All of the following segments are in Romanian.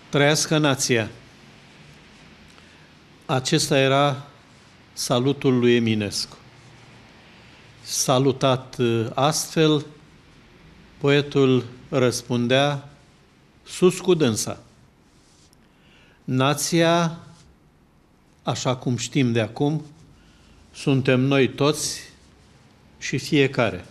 Trăiască nația! Acesta era salutul lui Eminescu. Salutat astfel, poetul răspundea: sus cu dânsa! Nația, așa cum știm de acum, suntem noi toți și fiecare.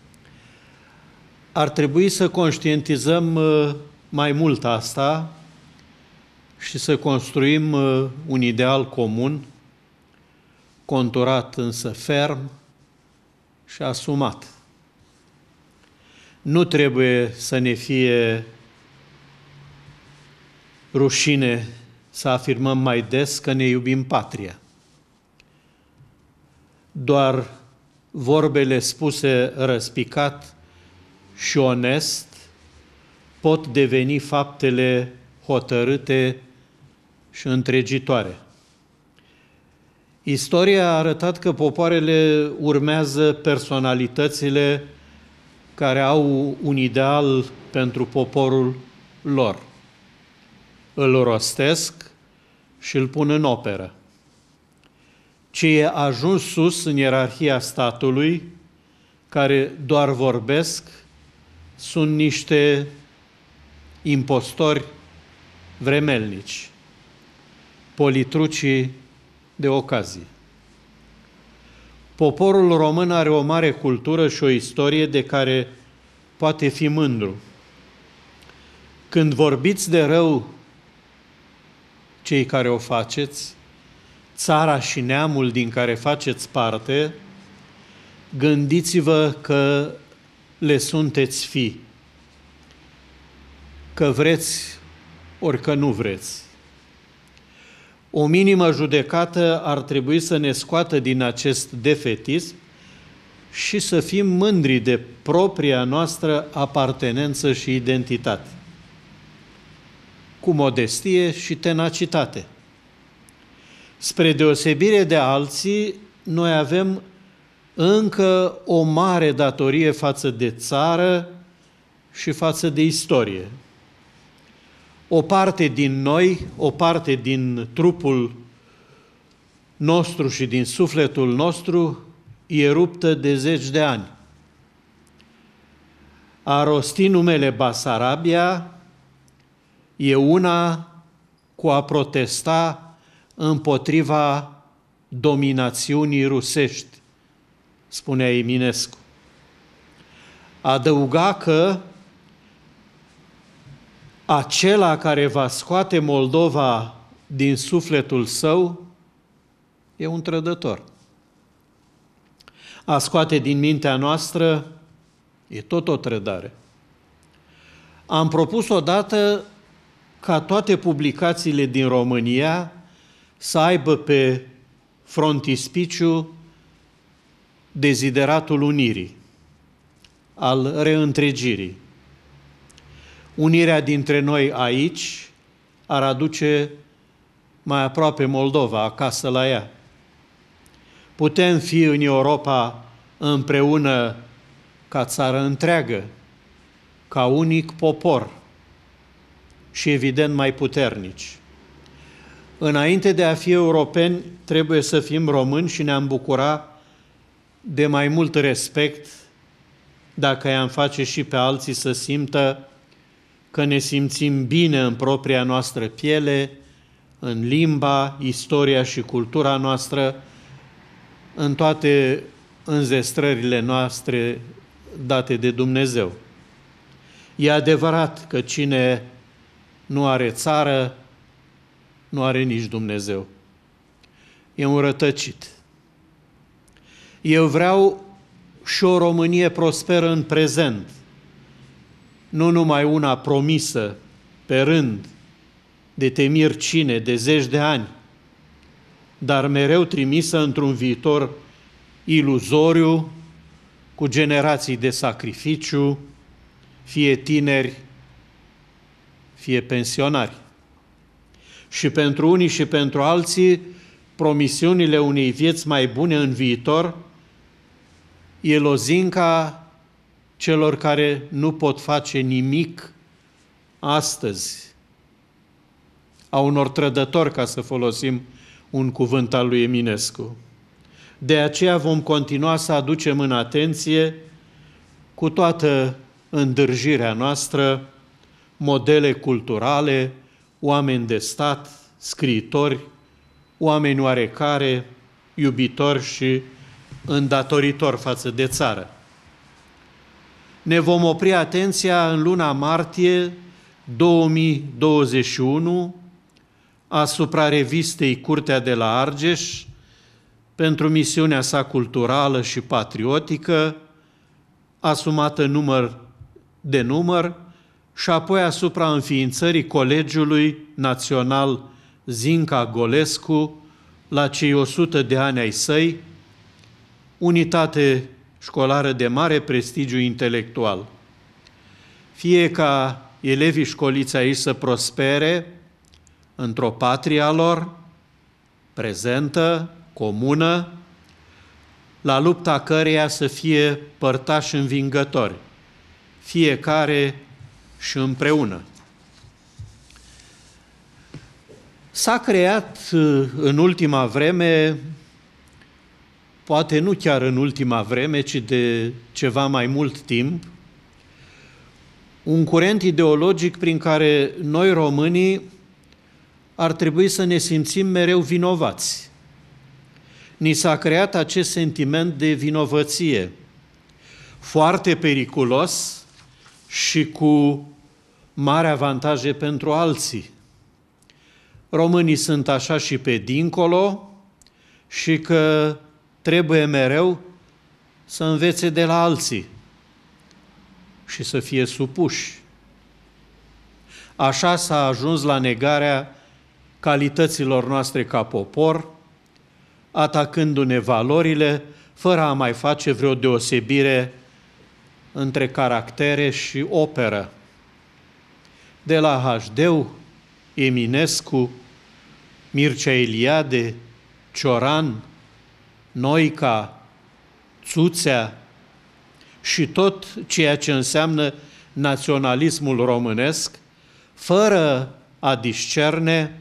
Ar trebui să conștientizăm mai mult asta și să construim un ideal comun, conturat însă ferm și asumat. Nu trebuie să ne fie rușine să afirmăm mai des că ne iubim patria. Doar vorbele spuse răspicat și onest pot deveni faptele hotărâte și întregitoare. Istoria a arătat că popoarele urmează personalitățile care au un ideal pentru poporul lor. Îl rostesc și îl pun în operă. Cei ajuns sus în ierarhia statului, care doar vorbesc, sunt niște impostori vremelnici, politrucii de ocazie. Poporul român are o mare cultură și o istorie de care poate fi mândru. Când vorbiți de rău cei care o faceți, țara și neamul din care faceți parte, gândiți-vă că le sunteți fii, că vreți ori că nu vreți. O minimă judecată ar trebui să ne scoată din acest defetism și să fim mândri de propria noastră apartenență și identitate, cu modestie și tenacitate. Spre deosebire de alții, noi avem încă o mare datorie față de țară și față de istorie. O parte din noi, o parte din trupul nostru și din sufletul nostru e ruptă de zeci de ani. A rosti numele Basarabia e una cu a protesta împotriva dominațiunii rusești, spunea Eminescu. Adăuga că acela care va scoate Moldova din sufletul său e un trădător. A scoate din mintea noastră e tot o trădare. Am propus odată ca toate publicațiile din România să aibă pe frontispiciu dezideratul unirii, al reîntregirii. Unirea dintre noi aici ar aduce mai aproape Moldova, acasă la ea. Putem fi în Europa împreună ca țară întreagă, ca unic popor și evident mai puternici. Înainte de a fi europeni, trebuie să fim români și ne-am bucura de mai mult respect dacă i-am face și pe alții să simtă că ne simțim bine în propria noastră piele, în limba, istoria și cultura noastră, în toate înzestrările noastre date de Dumnezeu. E adevărat că cine nu are țară, nu are nici Dumnezeu. E un rătăcit. Eu vreau și o Românie prosperă în prezent, nu numai una promisă pe rând, de temir cine, de zeci de ani, dar mereu trimisă într-un viitor iluzoriu, cu generații de sacrificiu, fie tineri, fie pensionari. Și pentru unii și pentru alții, promisiunile unei vieți mai bune în viitor e lozinca celor care nu pot face nimic astăzi a unor trădători, ca să folosim un cuvânt al lui Eminescu. De aceea vom continua să aducem în atenție, cu toată îndârjirea noastră, modele culturale, oameni de stat, scriitori, oameni oarecare, iubitori și îndatoritori față de țară. Ne vom opri atenția în luna martie 2021 asupra revistei Curtea de la Argeș pentru misiunea sa culturală și patriotică, asumată număr și apoi asupra înființării Colegiului Național Zinca Golescu la cei 100 de ani ai săi, unitate școlară de mare prestigiu intelectual. Fie ca elevii școliți aici să prospere într-o patrie a lor, prezentă, comună, la lupta căreia să fie părtași învingători, fiecare și împreună. S-a creat în ultima vreme, poate nu chiar în ultima vreme, ci de ceva mai mult timp, un curent ideologic prin care noi românii ar trebui să ne simțim mereu vinovați. Ni s-a creat acest sentiment de vinovăție, foarte periculos și cu mari avantaje pentru alții. Românii sunt așa și pe dincolo și că trebuie mereu să învețe de la alții și să fie supuși. Așa s-a ajuns la negarea calităților noastre ca popor, atacându-ne valorile, fără a mai face vreo deosebire între caractere și operă. De la Hașdeu, Eminescu, Mircea Eliade, Cioran, Noica, Țuțea și tot ceea ce înseamnă naționalismul românesc, fără a discerne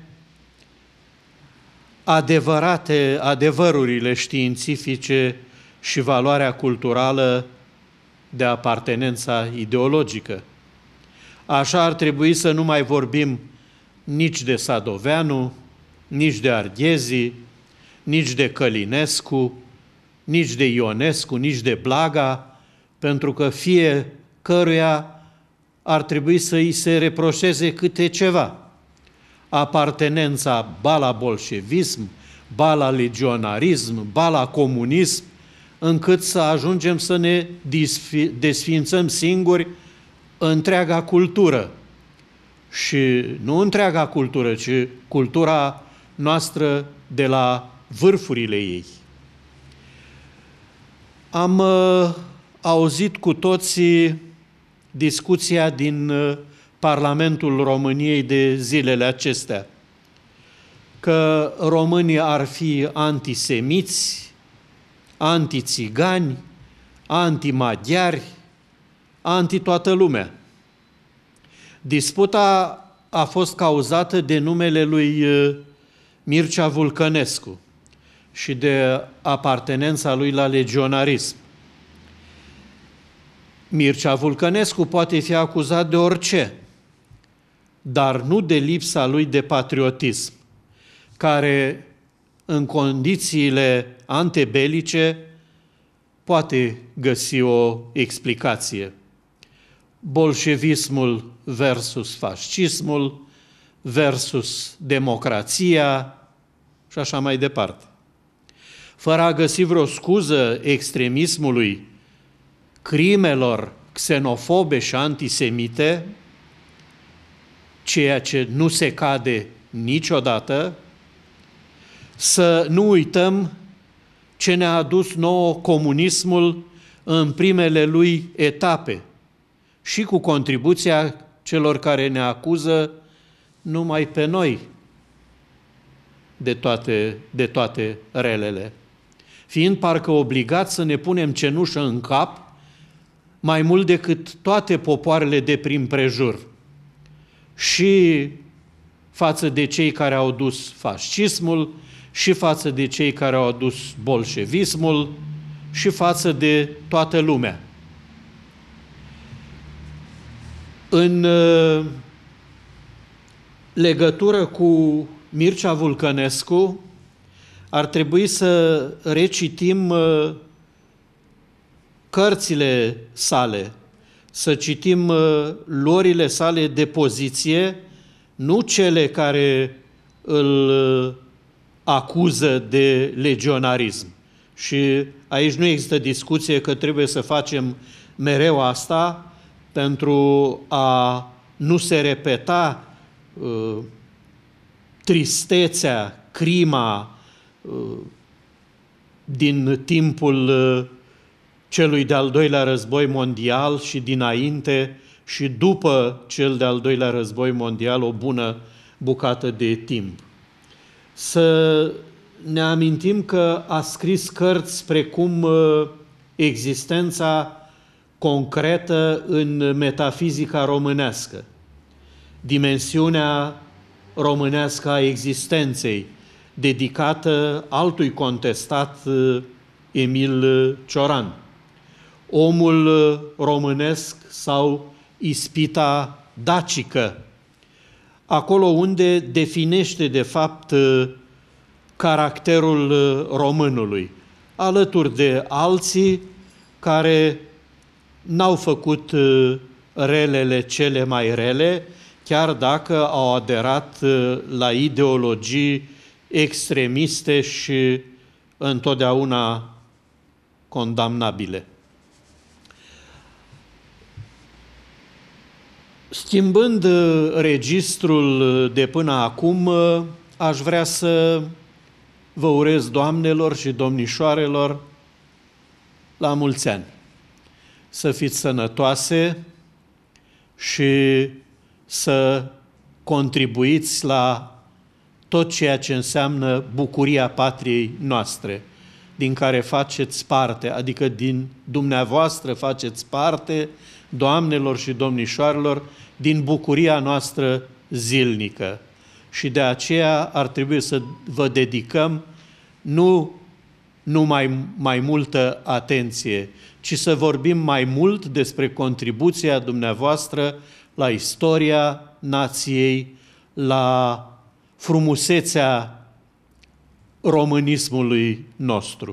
adevărurile științifice și valoarea culturală de apartenența ideologică. Așa ar trebui să nu mai vorbim nici de Sadoveanu, nici de Arghezi, nici de Călinescu, nici de Ionescu, nici de Blaga, pentru că fiecăruia ar trebui să îi se reproșeze câte ceva. Apartenența ba la bolșevism, ba la legionarism, ba la comunism, încât să ajungem să ne desființăm singuri întreaga cultură. Și nu întreaga cultură, ci cultura noastră de la vârfurile ei. Am auzit cu toții discuția din Parlamentul României de zilele acestea, că românii ar fi antisemiți, antițigani, antimaghiari, anti-toată lumea. Disputa a fost cauzată de numele lui Mircea Vulcănescu și de apartenența lui la legionarism. Mircea Vulcănescu poate fi acuzat de orice, dar nu de lipsa lui de patriotism, care în condițiile antebelice poate găsi o explicație. Bolșevismul versus fascismul versus democrația și așa mai departe. Fără a găsi vreo scuză extremismului, crimelor xenofobe și antisemite, ceea ce nu se cade niciodată, să nu uităm ce ne-a adus nouă comunismul în primele lui etape și cu contribuția celor care ne acuză numai pe noi de toate relele, fiind parcă obligați să ne punem cenușă în cap mai mult decât toate popoarele de prin prejur. Și față de cei care au dus fascismul și față de cei care au adus bolșevismul și față de toată lumea. În legătură cu Mircea Vulcănescu, ar trebui să recitim cărțile sale, să citim luările sale de poziție, nu cele care îl acuză de legionarism. Și aici nu există discuție că trebuie să facem mereu asta pentru a nu se repeta tristețea, crima din timpul celui de-al doilea război mondial și dinainte și după cel de-al doilea război mondial o bună bucată de timp. Să ne amintim că a scris cărți precum Existența concretă în metafizica românească, Dimensiunea românească a existenței, dedicată altui contestat, Emil Cioran, Omul românesc sau Ispita dacică, acolo unde definește de fapt caracterul românului, alături de alții care n-au făcut relele cele mai rele, chiar dacă au aderat la ideologii extremiste și întotdeauna condamnabile. Schimbând registrul de până acum, aș vrea să vă urez, doamnelor și domnișoarelor, la mulți ani. Să fiți sănătoase și să contribuiți la tot ceea ce înseamnă bucuria patriei noastre, din care faceți parte, adică din dumneavoastră faceți parte, doamnelor și domnișoarelor, din bucuria noastră zilnică. Și de aceea ar trebui să vă dedicăm nu mai multă atenție, ci să vorbim mai mult despre contribuția dumneavoastră la istoria nației, la frumusețea românismului nostru.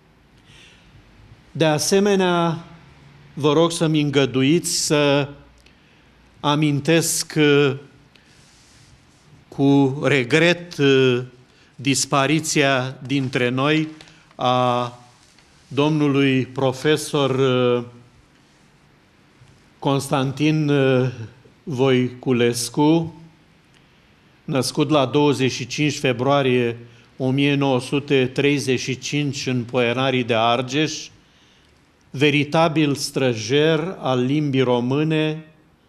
De asemenea, vă rog să-mi îngăduiți să amintesc cu regret dispariția dintre noi a domnului profesor Constantin Voiculescu, născut la 25 februarie 1935 în Poenarii de Argeș, veritabil străjer al limbii române,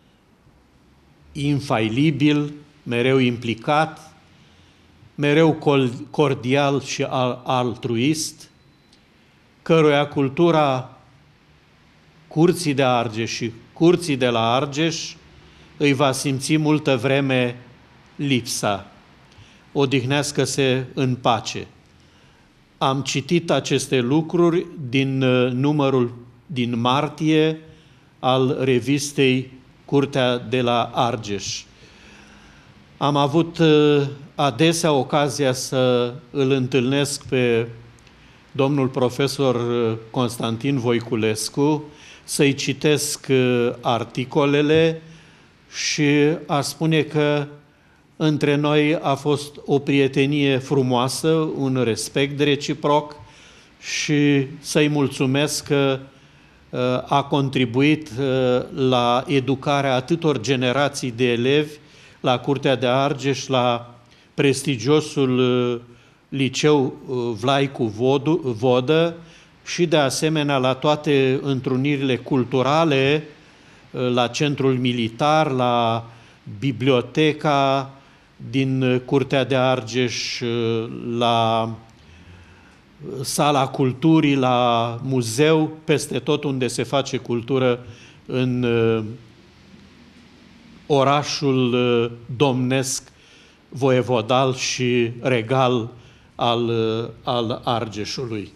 infailibil, mereu implicat, mereu cordial și altruist, căruia cultura Curții de Argeș și Curții de la Argeș îi va simți multă vreme lipsa. Odihnească-se în pace. Am citit aceste lucruri din numărul din martie al revistei Curtea de la Argeș. Am avut adesea ocazia să îl întâlnesc pe domnul profesor Constantin Voiculescu, să-i citesc articolele și aș spune că între noi a fost o prietenie frumoasă, un respect reciproc și să-i mulțumesc că a contribuit la educarea atâtor generații de elevi la Curtea de Argeș, la prestigiosul liceu Vlaicu Vodă și de asemenea la toate întrunirile culturale, la Centrul Militar, la biblioteca din Curtea de Argeș, la Sala Culturii, la muzeu, peste tot unde se face cultură în orașul domnesc voievodal și regal al Argeșului.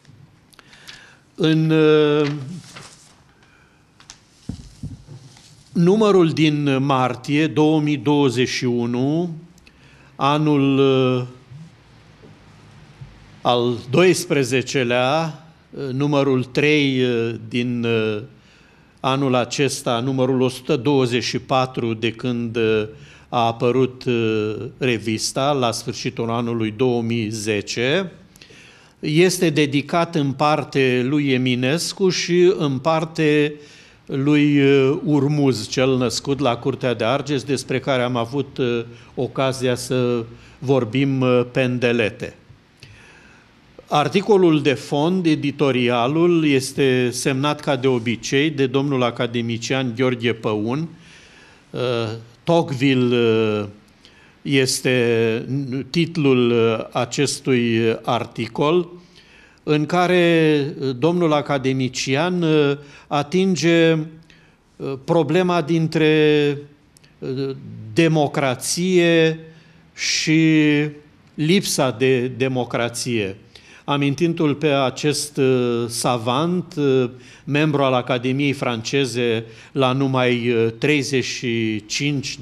În numărul din martie 2021, anul al 12-lea, numărul 3 din anul acesta, numărul 124 de când a apărut revista, la sfârșitul anului 2010, este dedicat în parte lui Eminescu și în parte lui Urmuz, cel născut la Curtea de Argeș, despre care am avut ocazia să vorbim pendelete. Articolul de fond, editorialul, este semnat ca de obicei de domnul academician Gheorghe Păun. Tocqueville este titlul acestui articol, în care domnul academician atinge problema dintre democrație și lipsa de democrație, amintindu-l pe acest savant, membru al Academiei franceze la numai 35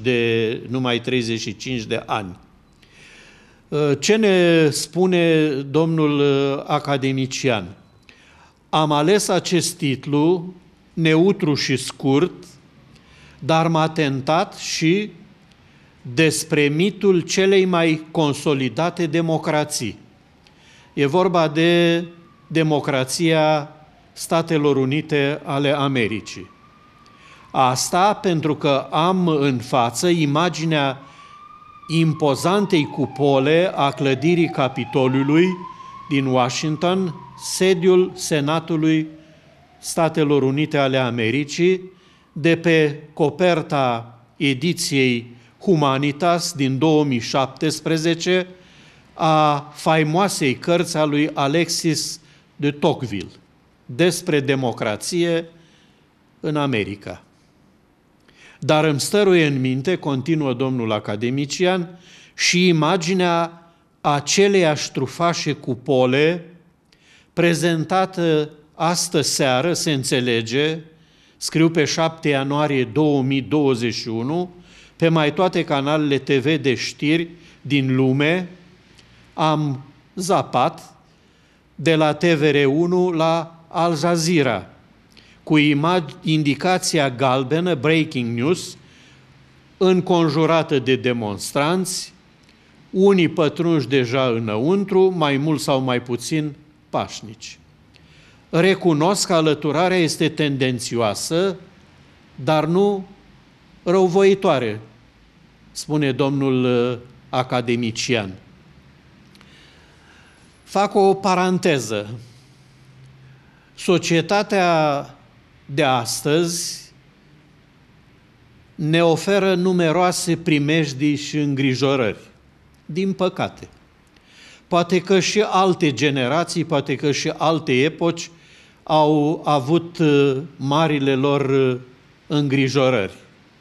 de ani. Ce ne spune domnul academician? Am ales acest titlu neutru și scurt, dar m-a tentat și despre mitul celei mai consolidate democrații. E vorba de democrația Statelor Unite ale Americii. Asta pentru că am în față imaginea impozantei cupole a clădirii Capitoliului din Washington, sediul Senatului Statelor Unite ale Americii, de pe coperta ediției Humanitas din 2017 a faimoasei cărți a lui Alexis de Tocqueville despre democrație în America. Dar îmi stăruie în minte, continuă domnul academician, și imaginea aceleiași trufașe cupole prezentată astă seară, se înțelege, scriu pe 7 ianuarie 2021, pe mai toate canalele TV de știri din lume. Am zapat de la TVR1 la Al Jazeera, cu indicația galbenă, breaking news, înconjurată de demonstranți, unii pătrunși deja înăuntru, mai mult sau mai puțin pașnici. Recunosc că alăturarea este tendențioasă, dar nu răuvoitoare, spune domnul academician. Fac o paranteză. Societatea de astăzi ne oferă numeroase primejdii și îngrijorări, din păcate. Poate că și alte generații, poate că și alte epoci au avut marile lor îngrijorări.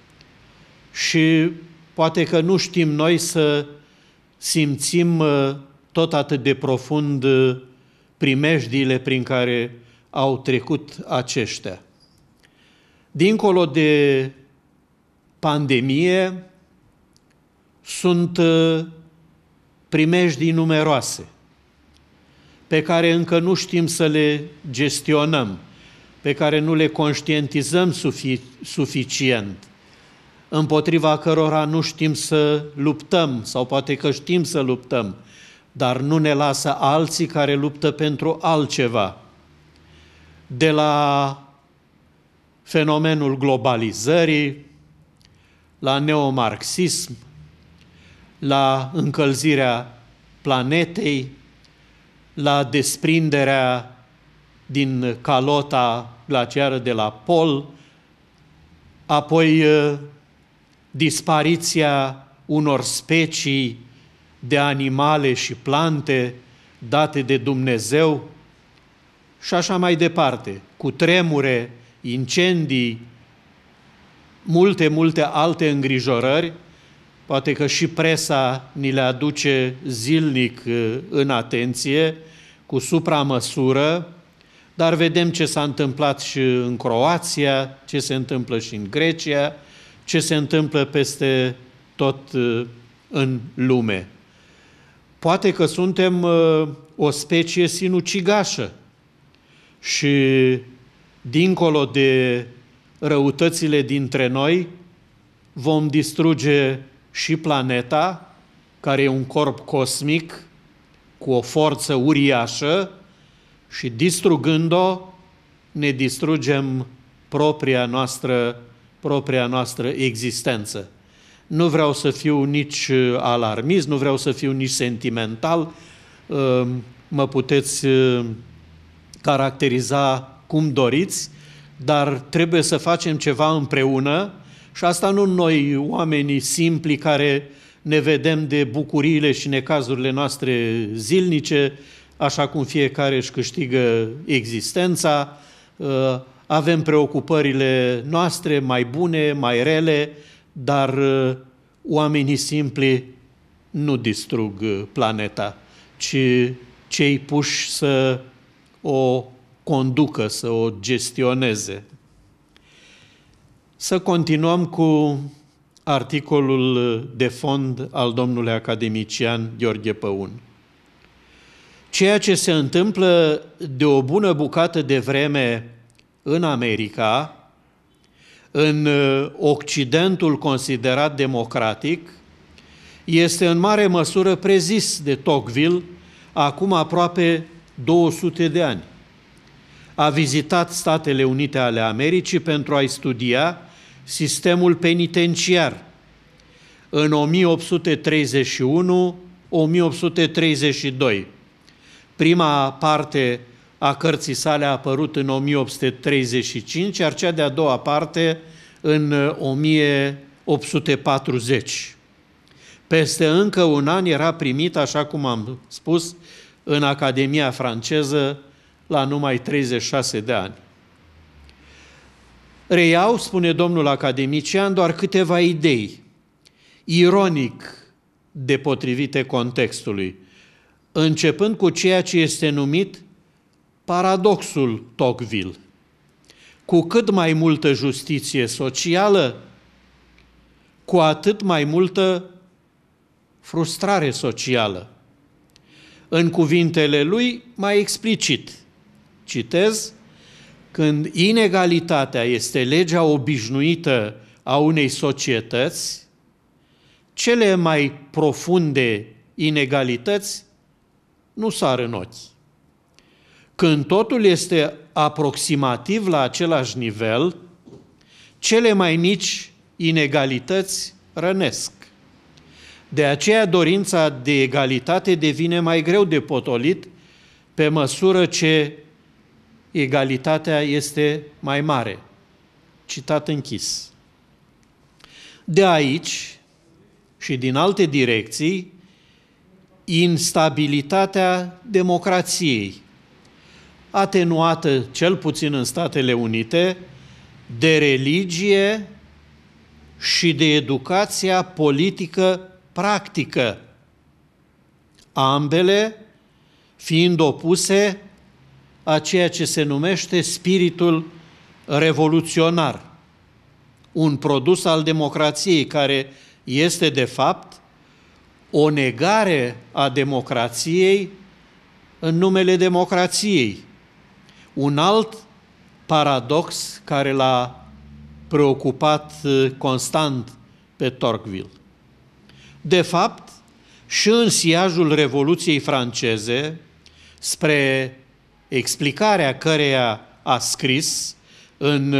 Și poate că nu știm noi să simțim tot atât de profund primejdiile prin care au trecut aceștia. Dincolo de pandemie, sunt primejdii numeroase, pe care încă nu știm să le gestionăm, pe care nu le conștientizăm suficient, împotriva cărora nu știm să luptăm, sau poate că știm să luptăm, dar nu ne lasă alții care luptă pentru altceva. De la fenomenul globalizării, la neomarxism, la încălzirea planetei, la desprinderea din calota glaciară de la pol, apoi dispariția unor specii de animale și plante date de Dumnezeu și așa mai departe, cu tremure, incendii, multe alte îngrijorări, poate că și presa ni le aduce zilnic în atenție, cu supramăsură, dar vedem ce s-a întâmplat și în Croația, ce se întâmplă și în Grecia, ce se întâmplă peste tot în lume. Poate că suntem o specie sinucigașă și dincolo de răutățile dintre noi vom distruge și planeta, care e un corp cosmic cu o forță uriașă, și distrugând-o ne distrugem propria noastră existență. Nu vreau să fiu nici alarmist, nu vreau să fiu nici sentimental, mă puteți caracteriza cum doriți, dar trebuie să facem ceva împreună și asta nu noi, oamenii simpli care ne vedem de bucuriile și necazurile noastre zilnice, așa cum fiecare își câștigă existența, avem preocupările noastre mai bune, mai rele, dar oamenii simpli nu distrug planeta, ci cei puși să o conducă, să o gestioneze. Să continuăm cu articolul de fond al domnului academician Gheorghe Păun. Ceea ce se întâmplă de o bună bucată de vreme în America, în Occidentul considerat democratic, este în mare măsură prezis de Tocqueville acum aproape 200 de ani. A vizitat Statele Unite ale Americii pentru a-i studia sistemul penitenciar în 1831-1832. Prima parte a cărții sale a apărut în 1835, iar cea de-a doua parte în 1840. Peste încă un an era primit, așa cum am spus, în Academia franceză la numai 36 de ani. Reiau, spune domnul academician, doar câteva idei, ironic depotrivite contextului, începând cu ceea ce este numit paradoxul Tocqueville. Cu cât mai multă justiție socială, cu atât mai multă frustrare socială. În cuvintele lui, mai explicit, citez, când inegalitatea este legea obișnuită a unei societăți, cele mai profunde inegalități nu sar în ochi. Când totul este aproximativ la același nivel, cele mai mici inegalități rănesc. De aceea dorința de egalitate devine mai greu de potolit pe măsură ce egalitatea este mai mare. Citat închis. De aici și din alte direcții, instabilitatea democrației, atenuată cel puțin în Statele Unite de religie și de educația politică practică, ambele fiind opuse a ceea ce se numește spiritul revoluționar, un produs al democrației care este de fapt o negare a democrației în numele democrației. Un alt paradox care l-a preocupat constant pe Tocqueville. De fapt, și în siajul Revoluției franceze, spre explicarea căreia a scris în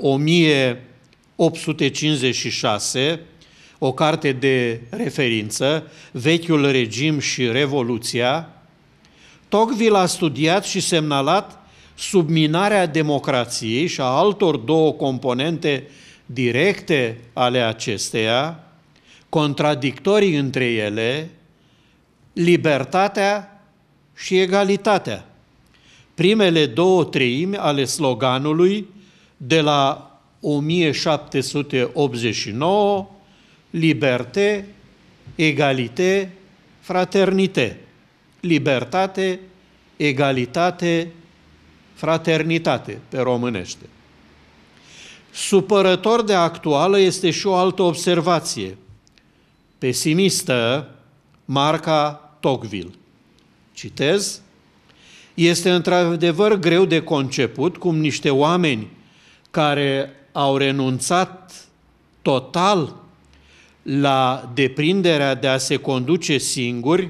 1856, o carte de referință, Vechiul regim și Revoluția, Tocqueville a studiat și semnalat subminarea democrației și a altor două componente directe ale acesteia, contradictorii între ele, libertatea și egalitatea. Primele două treimi ale sloganului de la 1789, Liberté, egalité, fraternité. Libertate, egalitate, fraternitate pe românește. Supărător de actuală este și o altă observație, pesimistă, marca Tocqueville. Citez: este într-adevăr greu de conceput cum niște oameni care au renunțat total la deprinderea de a se conduce singuri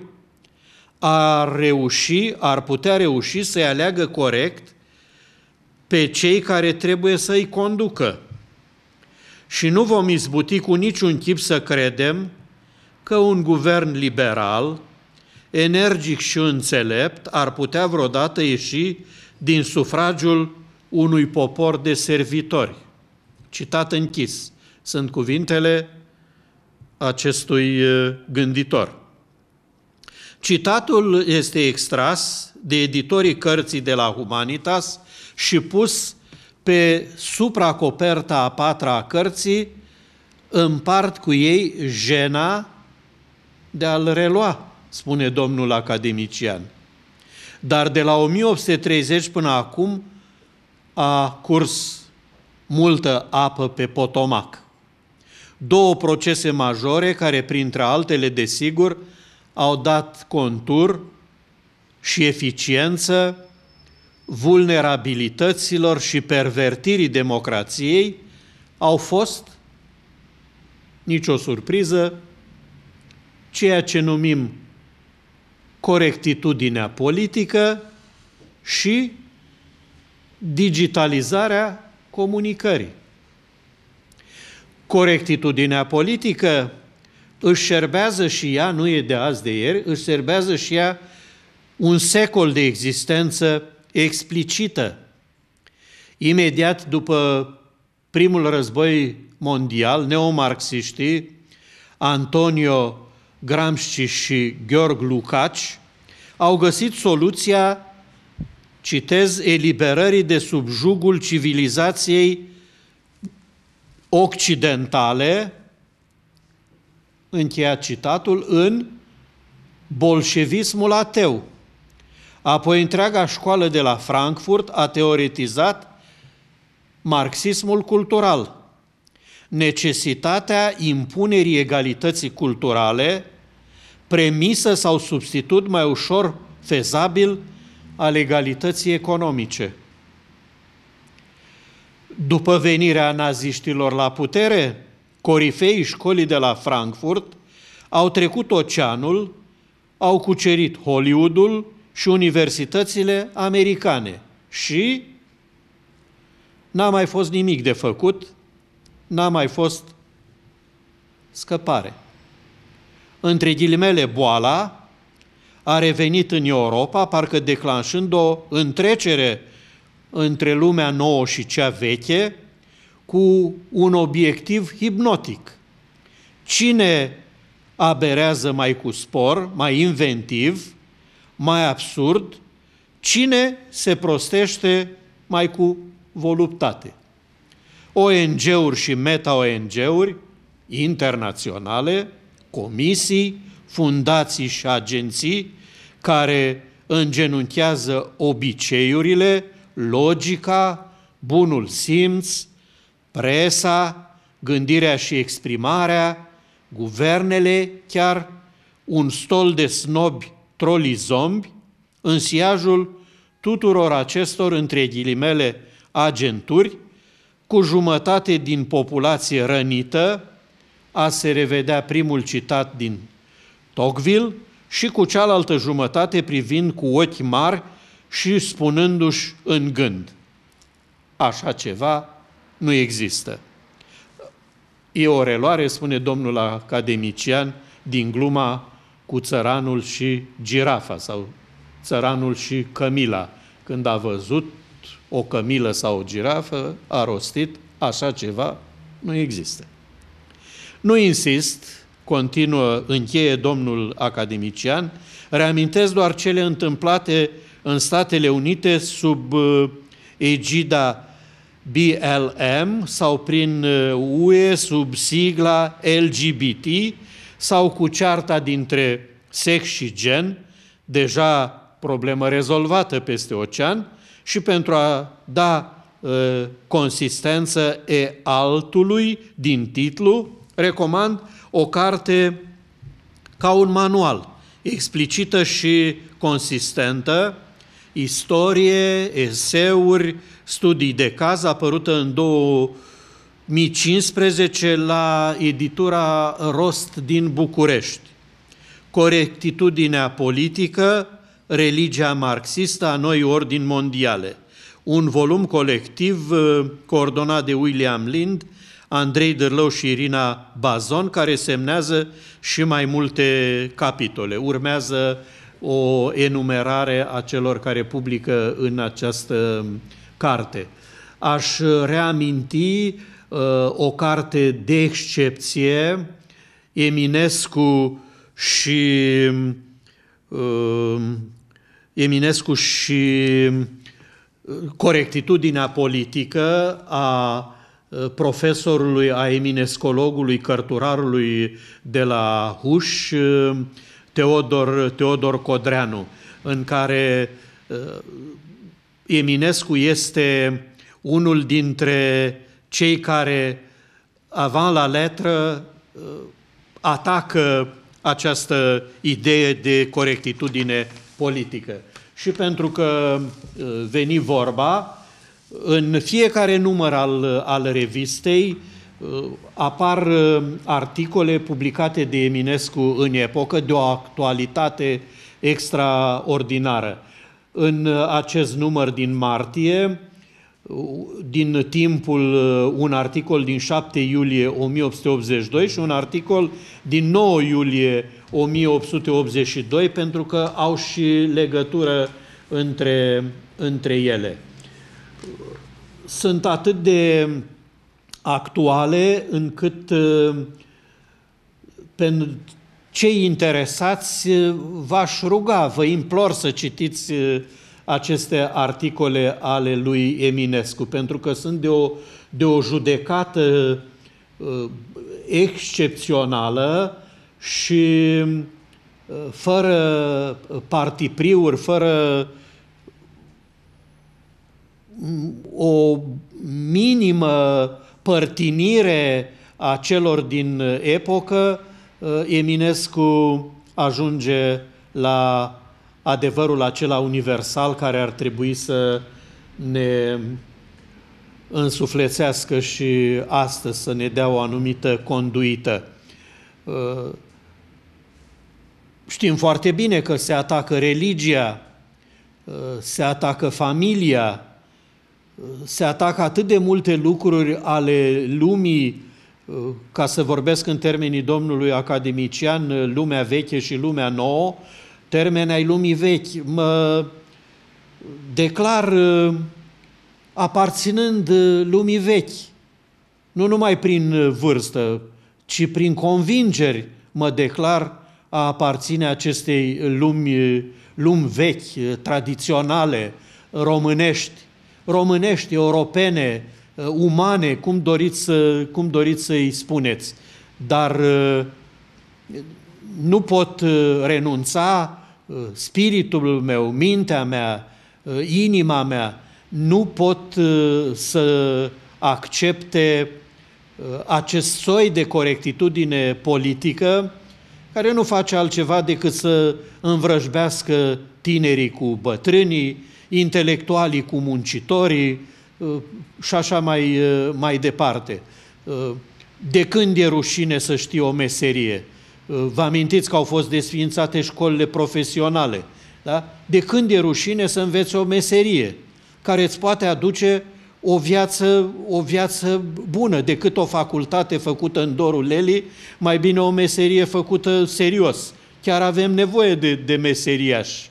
ar putea reuși să-i aleagă corect pe cei care trebuie să-i conducă. Și nu vom izbuti cu niciun chip să credem că un guvern liberal, energic și înțelept, ar putea vreodată ieși din sufragiul unui popor de servitori. Citat închis. Sunt cuvintele acestui gânditor. Citatul este extras de editorii cărții de la Humanitas și pus pe supracoperta a patra a cărții, împart cu ei jena de a-l relua, spune domnul academician. Dar de la 1830 până acum a curs multă apă pe Potomac. Două procese majore care, printre altele, desigur, au dat contur și eficiență vulnerabilităților și pervertirii democrației, au fost, nicio surpriză, ceea ce numim corectitudinea politică și digitalizarea comunicării. Corectitudinea politică își șerbează și ea, nu e de azi de ieri, își șerbează și ea un secol de existență explicită. Imediat după primul război mondial, neomarxiștii Antonio Gramsci și Gheorghe Lukács au găsit soluția, citez, eliberării de sub jugul civilizației occidentale, încheiat citatul, în bolșevismul ateu. Apoi întreaga școală de la Frankfurt a teoretizat marxismul cultural, necesitatea impunerii egalității culturale, premisă sau substitut mai ușor fezabil al egalității economice. După venirea naziștilor la putere, corifeii școlii de la Frankfurt au trecut oceanul, au cucerit Hollywoodul și universitățile americane și n-a mai fost nimic de făcut, n-a mai fost scăpare. Între ghilimele, boala a revenit în Europa, parcă declanșând o întrecere între lumea nouă și cea veche, cu un obiectiv hipnotic. Cine aberează mai cu spor, mai inventiv, mai absurd, cine se prostește mai cu voluptate. ONG-uri și meta-ONG-uri internaționale, comisii, fundații și agenții care îngenunchează obiceiurile, logica, bunul simț, presa, gândirea și exprimarea, guvernele, chiar un stol de snobi trolizombi, în siajul tuturor acestor, între ghilimele, agenturi, cu jumătate din populație rănită, a se revedea primul citat din Tocqueville, și cu cealaltă jumătate privind cu ochi mari și spunându-și în gând: așa ceva nu există. E o reluare, spune domnul academician, din gluma cu țăranul și girafa sau țăranul și cămila. Când a văzut o cămilă sau o girafă, a rostit: așa ceva nu există. Nu insist, continuă, încheie domnul academician, reamintesc doar cele întâmplate în Statele Unite sub egida BLM sau prin UE sub sigla LGBT, sau cu cearta dintre sex și gen, deja problemă rezolvată peste ocean, și pentru a da consistență altului din titlu, recomand o carte ca un manual, explicită și consistentă, istorie, eseuri, studii de caz, apărută în 2015 la editura Rost din București. Corectitudinea politică, religia marxistă a noi ordini mondiale. Un volum colectiv coordonat de William Lind, Andrei Dârlău și Irina Bazon, care semnează și mai multe capitole. Urmează o enumerare a celor care publică în această carte. Aș reaminti o carte de excepție, Eminescu și corectitudinea politică a profesorului, a eminescologului, cărturarului de la Huș, Teodor Codreanu, în care Eminescu este unul dintre cei care, avant la letră, atacă această idee de corectitudine politică. Și pentru că veni vorba, în fiecare număr al revistei apar articole publicate de Eminescu în epocă de o actualitate extraordinară. În acest număr din martie, din Timpul, un articol din 7 iulie 1882 și un articol din 9 iulie 1882, pentru că au și legătură între ele. Sunt atât de actuale încât pentru cei interesați v-aș ruga, vă implor să citiți aceste articole ale lui Eminescu, pentru că sunt de o judecată excepțională și fără partipriuri, fără o minimă părtinire a celor din epocă, Eminescu ajunge la adevărul acela universal care ar trebui să ne însuflețească și astăzi, să ne dea o anumită conduită. Știm foarte bine că se atacă religia, se atacă familia, se atacă atât de multe lucruri ale lumii, ca să vorbesc în termenii domnului academician, lumea veche și lumea nouă, termeni ai lumii vechi. Mă declar aparținând lumii vechi, nu numai prin vârstă, ci prin convingeri mă declar a aparține acestei lumi vechi, tradiționale, românești, europene, umane, cum doriți să-i spuneți. Dar nu pot renunța, spiritul meu, mintea mea, inima mea, nu pot să accepte acest soi de corectitudine politică care nu face altceva decât să învrăjbească tinerii cu bătrânii, intelectualii cu muncitorii și așa mai departe. De când e rușine să știi o meserie? Vă amintiți că au fost desființate școlile profesionale. Da? De când e rușine să înveți o meserie care îți poate aduce o viață bună, decât o facultate făcută în dorul lelii, mai bine o meserie făcută serios. Chiar avem nevoie de meseriași.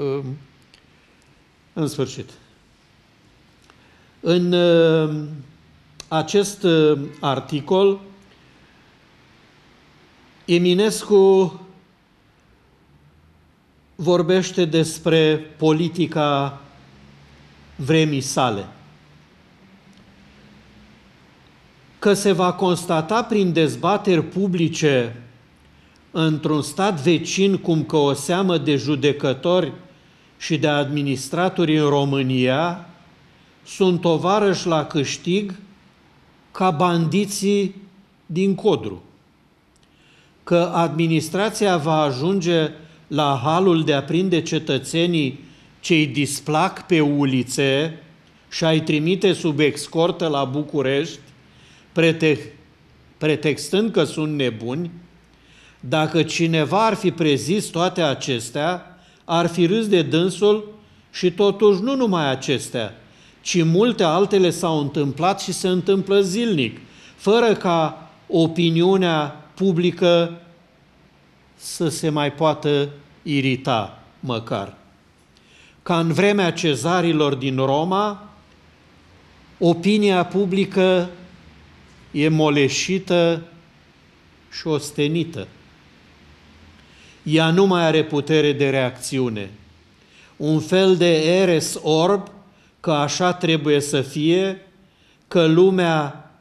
În sfârșit. În acest articol, Eminescu vorbește despre politica vremii sale. Că se va constata prin dezbateri publice într-un stat vecin cum că o seamă de judecători și de administratori în România sunt tovarăși la câștig ca bandiții din Codru. Că administrația va ajunge la halul de a prinde cetățenii ce-i displac pe ulițe și a-i trimite sub escortă la București, pretextând că sunt nebuni, dacă cineva ar fi prezis toate acestea, ar fi râs de dânsul și totuși nu numai acestea, ci multe altele s-au întâmplat și se întâmplă zilnic, fără ca opiniunea publică să se mai poată irita măcar. Ca în vremea cezarilor din Roma, opinia publică e moleșită și ostenită. Ea nu mai are putere de reacțiune. Un fel de eres orb, că așa trebuie să fie, că lumea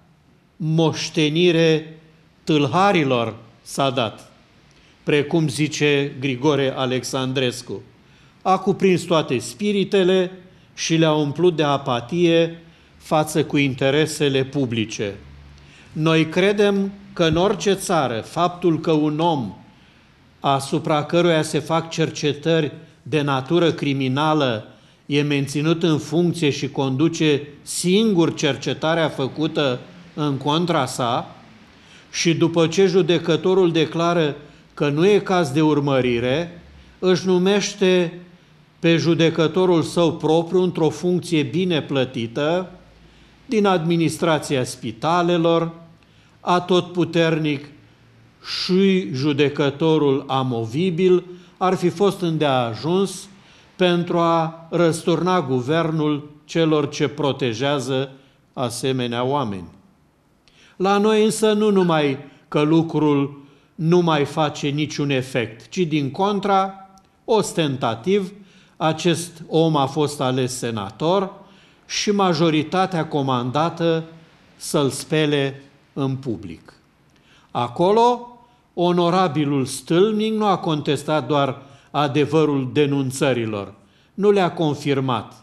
moștenire tâlharilor s-a dat, precum zice Grigore Alexandrescu. A cuprins toate spiritele și le-a umplut de apatie față cu interesele publice. Noi credem că în orice țară, faptul că un om asupra căruia se fac cercetări de natură criminală e menținut în funcție și conduce singur cercetarea făcută în contra sa și după ce judecătorul declară că nu e caz de urmărire, își numește pe judecătorul său propriu într-o funcție bine plătită din administrația spitalelor, atotputernic și judecătorul amovibil ar fi fost îndeajuns pentru a răsturna guvernul celor ce protejează asemenea oameni. La noi însă nu numai că lucrul nu mai face niciun efect, ci din contra, ostentativ, acest om a fost ales senator și majoritatea comandată să-l spele în public. Acolo, onorabilul stâlnic nu a contestat doar adevărul denunțărilor, nu le-a confirmat,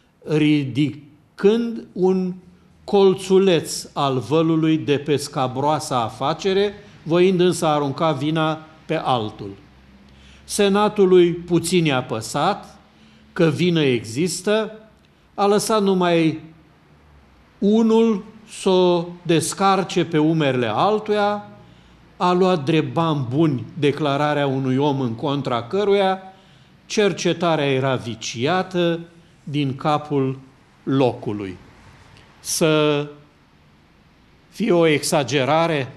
ridicând un colțuleț al vălului de pe scabroasa afacere, voind însă arunca vina pe altul. Senatului puțin i-a păsat că vină există, a lăsat numai unul să o descarce pe umerele altuia, a luat drept bani buni declararea unui om în contra căruia cercetarea era viciată din capul locului. Să fie o exagerare?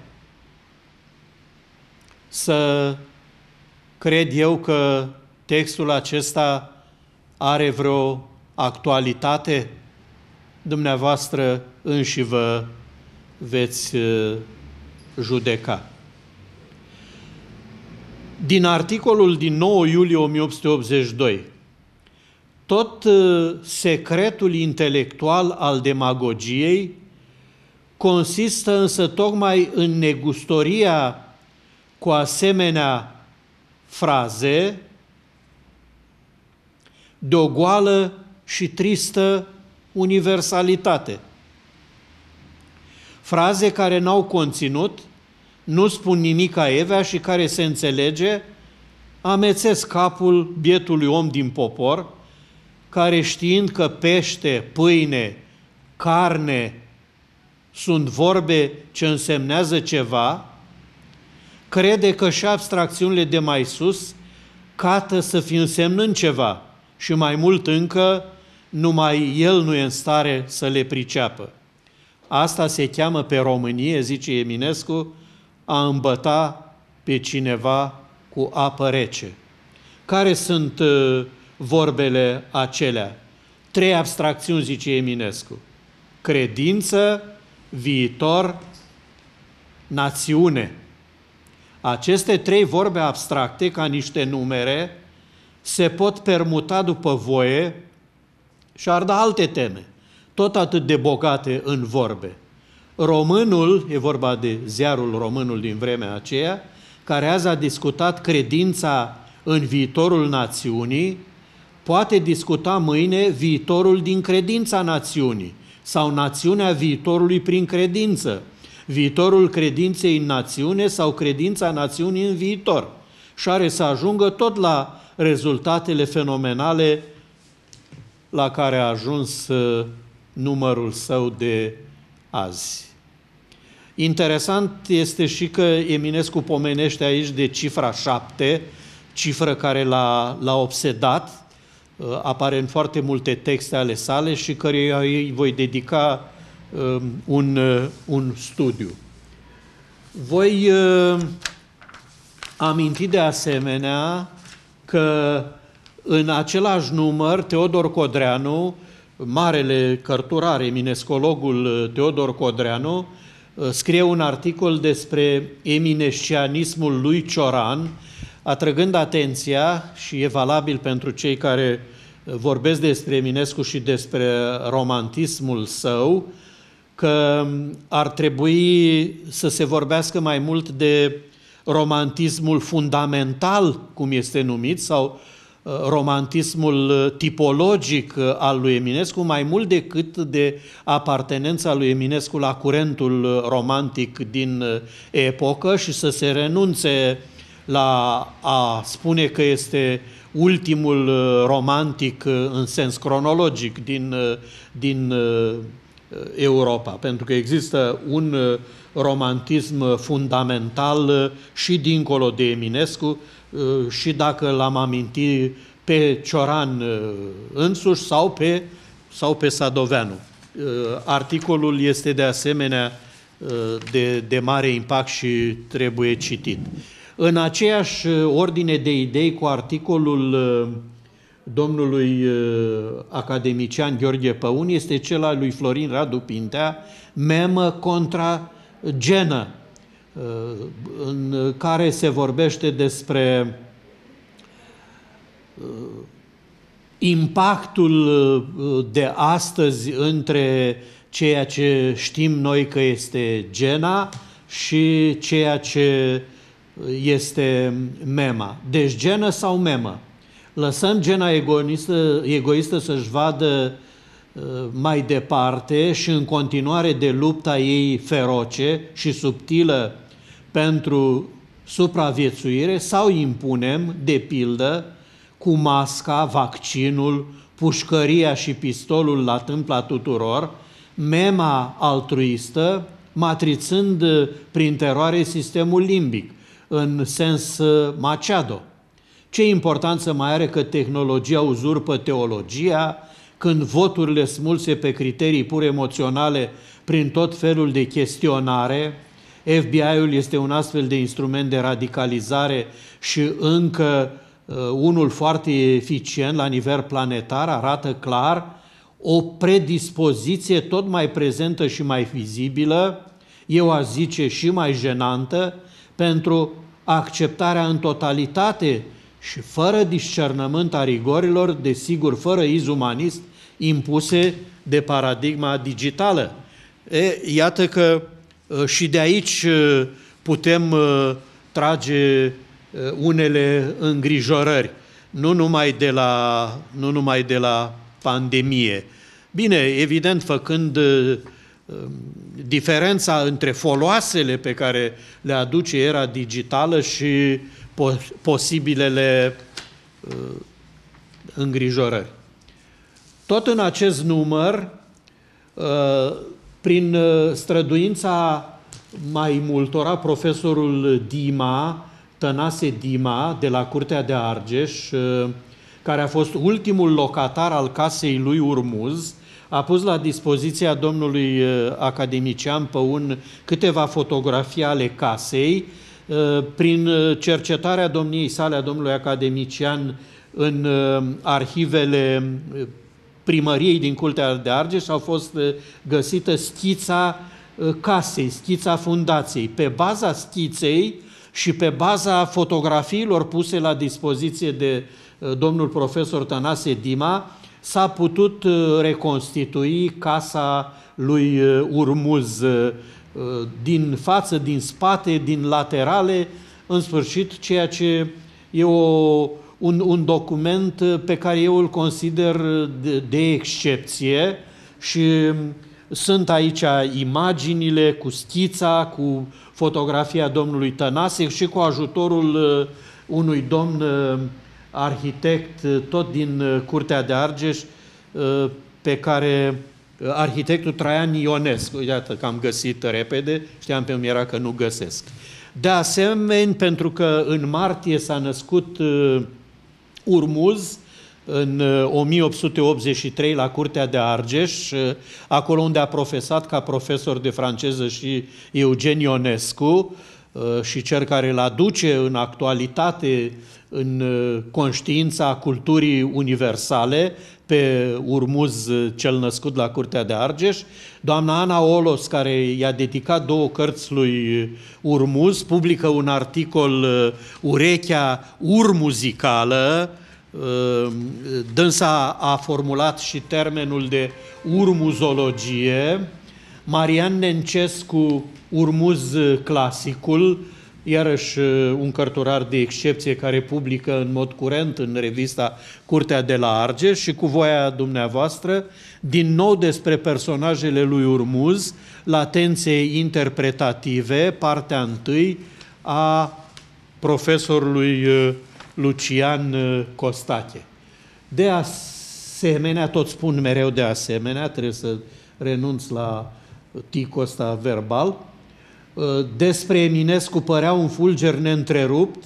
Să cred eu că textul acesta are vreo actualitate? Dumneavoastră înși vă veți judeca. Din articolul din 9 iulie 1882, tot secretul intelectual al demagogiei consistă însă tocmai în negustoria cu asemenea fraze de o goală și tristă universalitate. Fraze care n-au conținut, nu spun nimic aievea și care se înțelege, amețesc capul bietului om din popor, care știind că pește, pâine, carne sunt vorbe ce însemnează ceva, crede că și abstracțiunile de mai sus cată să fi însemnând ceva și mai mult încă numai el nu e în stare să le priceapă. Asta se cheamă pe Românie, zice Eminescu, a îmbăta pe cineva cu apă rece. Care sunt vorbele acelea? 3 abstracțiuni, zice Eminescu. Credință, viitor, națiune. Aceste 3 vorbe abstracte, ca niște numere, se pot permuta după voie și ar da alte teme, tot atât de bogate în vorbe. Românul, e vorba de ziarul Românul din vremea aceea, care azi a discutat credința în viitorul națiunii, poate discuta mâine viitorul din credința națiunii sau națiunea viitorului prin credință, viitorul credinței în națiune sau credința națiunii în viitor. Și are să ajungă tot la rezultatele fenomenale la care a ajuns numărul său de azi. Interesant este și că Eminescu pomenește aici de cifra 7, cifră care l-a obsedat, apare în foarte multe texte ale sale și căreia îi voi dedica un studiu. Voi aminti de asemenea că în același număr Teodor Codreanu, marele cărturar, eminescologul Teodor Codreanu, scrie un articol despre eminescianismul lui Cioran, atrăgând atenția, și e valabil pentru cei care vorbesc despre Eminescu și despre romantismul său, că ar trebui să se vorbească mai mult de romantismul fundamental, cum este numit, sau romantismul tipologic al lui Eminescu, mai mult decât de apartenența lui Eminescu la curentul romantic din epocă, și să se renunțe la a spune că este ultimul romantic în sens cronologic din Europa, pentru că există un romantism fundamental și dincolo de Eminescu, și dacă l-am amintit pe Cioran însuși sau pe Sadoveanu. Articolul este de asemenea de mare impact și trebuie citit. În aceeași ordine de idei cu articolul domnului academician Gheorghe Păun este cel al lui Florin Radu Pintea, Memă contra genă, în care se vorbește despre impactul de astăzi între ceea ce știm noi că este gena și ceea ce este mema. Deci genă sau memă. Lăsăm gena egoistă să-și vadă mai departe și în continuare de lupta ei feroce și subtilă pentru supraviețuire, sau impunem, de pildă, cu masca, vaccinul, pușcăria și pistolul la tâmpla tuturor, mema altruistă, matrițând prin teroare sistemul limbic, în sens Machado. Ce importanță mai are că tehnologia uzurpă teologia, când voturile smulse pe criterii pur emoționale prin tot felul de chestionare? FBI-ul este un astfel de instrument de radicalizare și încă unul foarte eficient la nivel planetar, arată clar o predispoziție tot mai prezentă și mai vizibilă, eu aș zice și mai jenantă, pentru acceptarea în totalitate și fără discernământ a rigorilor, desigur fără iz umanist, impuse de paradigma digitală. Iată că și de aici putem trage unele îngrijorări, nu numai de la pandemie. Bine, evident, făcând diferența între foloasele pe care le aduce era digitală și posibilele îngrijorări. Tot în acest număr, prin străduința mai multora, profesorul Dima, Tănase Dima, de la Curtea de Argeș, care a fost ultimul locatar al casei lui Urmuz, a pus la dispoziția domnului academician Păun câteva fotografii ale casei. Prin cercetarea domniei sale, a domnului academician, în arhivele primăriei din Curtea de Argeș au fost găsită schița casei, schița fundației. Pe baza schiței și pe baza fotografiilor puse la dispoziție de domnul profesor Tănase Dima, s-a putut reconstitui casa lui Urmuz din față, din spate, din laterale, în sfârșit, ceea ce e un document pe care eu îl consider de excepție și sunt aici imaginile cu schița, cu fotografia domnului Tănase și cu ajutorul unui domn arhitect tot din Curtea de Argeș, pe care arhitectul Traian Ionescu, iată că am găsit repede, știam pe mine era că nu găsesc. De asemenea, pentru că în martie s-a născut Urmuz, în 1883 la Curtea de Argeș, acolo unde a profesat ca profesor de franceză și Eugen Ionescu, și cel care îl aduce în actualitate în conștiința culturii universale pe Urmuz, cel născut la Curtea de Argeș. Doamna Ana Olos, care i-a dedicat 2 cărți lui Urmuz, publică un articol, Urechea urmuzicală. Dânsa a formulat și termenul de urmuzologie. Marian Nencescu, Urmuz clasicul, iarăși un cărturar de excepție care publică în mod curent în revista Curtea de la Argeș, și cu voia dumneavoastră, din nou despre personajele lui Urmuz, Latențe interpretative, partea 1 a profesorului Lucian Costache. De asemenea, tot spun mereu de asemenea, trebuie să renunț la ticul ăsta verbal, despre Eminescu părea un fulger neîntrerupt,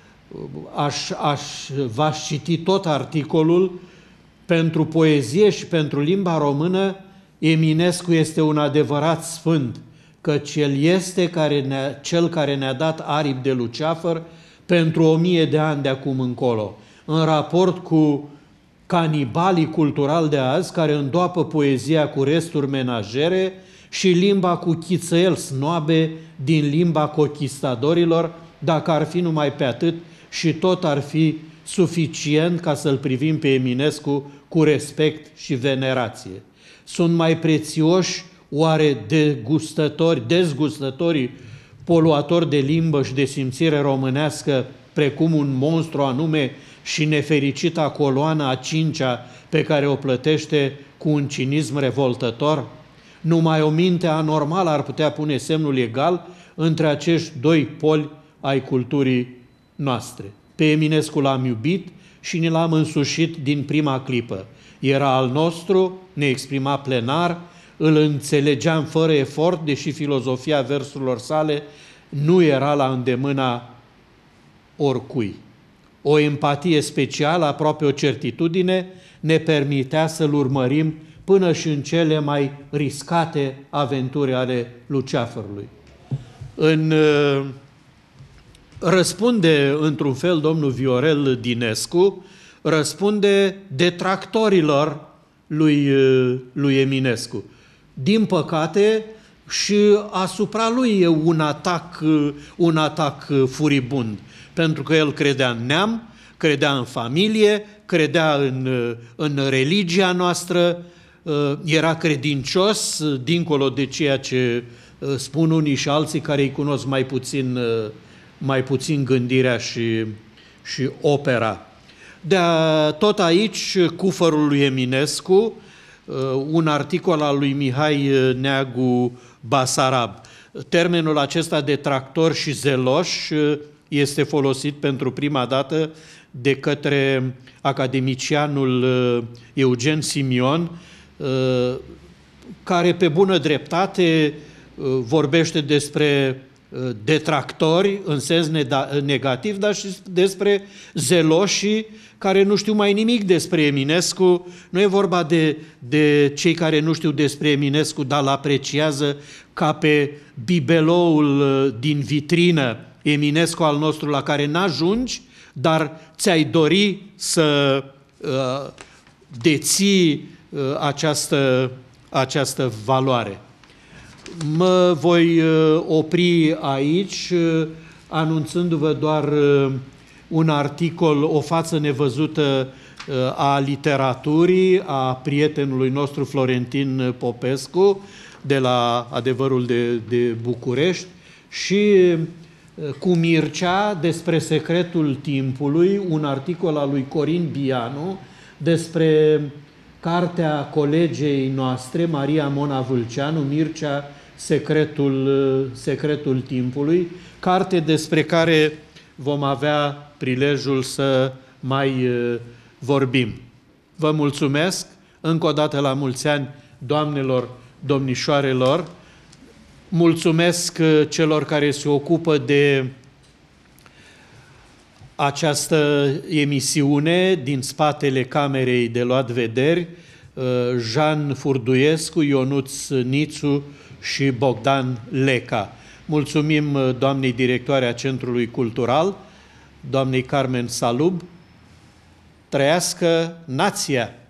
v-aș citi tot articolul. Pentru poezie și pentru limba română, Eminescu este un adevărat sfânt, căci el este cel care ne-a dat aripi de luceafăr pentru 1000 de ani de acum încolo, în raport cu canibalii culturali de azi, care îndoapă poezia cu resturi menajere și limba cu chițăieli snoabe din limba conquistadorilor, dacă ar fi numai pe atât, și tot ar fi suficient ca să-l privim pe Eminescu cu respect și venerație. Sunt mai prețioși oare dezgustătorii poluatori de limbă și de simțire românească, precum un monstru anume și nefericita coloană a 5-a pe care o plătește cu un cinism revoltător? Numai o minte anormală ar putea pune semnul egal între acești 2 poli ai culturii noastre. Pe Eminescu l-am iubit și ne l-am însușit din prima clipă. Era al nostru, ne exprima plenar, îl înțelegeam fără efort, deși filozofia versurilor sale nu era la îndemâna oricui. O empatie specială, aproape o certitudine, ne permitea să-l urmărim până și în cele mai riscate aventuri ale luceafărului. Răspunde într-un fel domnul Viorel Dinescu, răspunde detractorilor lui Eminescu. Din păcate, și asupra lui e un atac furibund, pentru că el credea în neam, credea în familie, credea în religia noastră, era credincios, dincolo de ceea ce spun unii și alții care îi cunosc mai puțin gândirea și opera. Tot aici, Cufărul lui Eminescu, un articol al lui Mihai Neagu Basarab. Termenul acesta de tractor și zeloș este folosit pentru prima dată de către academicianul Eugen Simion, care pe bună dreptate vorbește despre detractori în sens negativ, dar și despre zeloșii care nu știu mai nimic despre Eminescu. Nu e vorba de cei care nu știu despre Eminescu, dar îl apreciază ca pe bibeloul din vitrină, Eminescu al nostru, la care n-ajungi, dar ți-ai dori să deții această valoare. Mă voi opri aici, anunțându-vă doar un articol, o față nevăzută a literaturii, a prietenului nostru Florentin Popescu, de la Adevărul de București, și cu Mircea despre secretul timpului, un articol al lui Corin Bianu despre cartea colegei noastre, Maria Mona Vâlceanu, Mircea, secretul timpului, carte despre care vom avea prilejul să mai vorbim. Vă mulțumesc încă o dată la mulți ani, doamnelor, domnișoarelor. Mulțumesc celor care se ocupă de această emisiune din spatele Camerei de luat vederi, Jean Furduiescu, Ionuț Nițu și Bogdan Leca. Mulțumim doamnei directoare a Centrului Cultural, doamnei Carmen Salub. Trăiască nația!